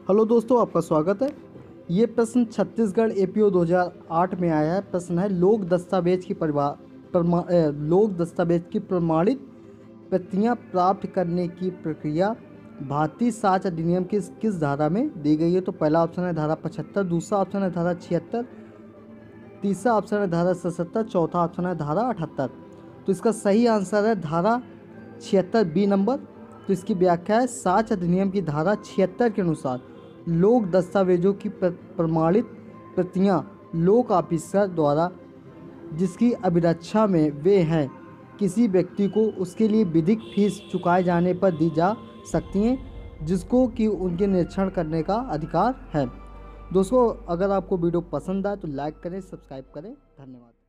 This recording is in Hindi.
हेलो दोस्तों, आपका स्वागत है। ये प्रश्न छत्तीसगढ़ एपीओ 2008 में आया है। प्रश्न है लोक दस्तावेज की प्रमाणित प्रतियां प्राप्त करने की प्रक्रिया भारतीय साक्ष्य अधिनियम की किस धारा में दी गई है। तो पहला ऑप्शन है धारा 75, दूसरा ऑप्शन है धारा 76, तीसरा ऑप्शन है धारा 77, चौथा ऑप्शन है धारा 78। तो इसका सही आंसर है धारा 76 बी नंबर। तो इसकी व्याख्या है साक्ष्य अधिनियम की धारा 76 के अनुसार लोक दस्तावेजों की प्रमाणित प्रतियां लोक ऑफिसर द्वारा जिसकी अभिरक्षा में वे हैं किसी व्यक्ति को उसके लिए विधिक फीस चुकाए जाने पर दी जा सकती हैं जिसको कि उनके निरीक्षण करने का अधिकार है। दोस्तों, अगर आपको वीडियो पसंद आए तो लाइक करें, सब्सक्राइब करें। धन्यवाद।